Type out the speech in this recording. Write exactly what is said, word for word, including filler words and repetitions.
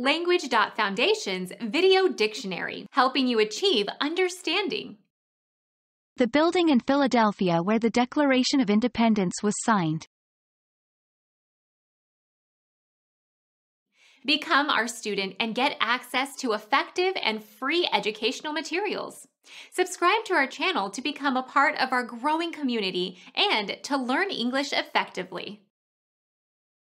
Language dot Foundation's Video Dictionary, helping you achieve understanding. The building in Philadelphia where the Declaration of Independence was signed. Become our student and get access to effective and free educational materials. Subscribe to our channel to become a part of our growing community and to learn English effectively.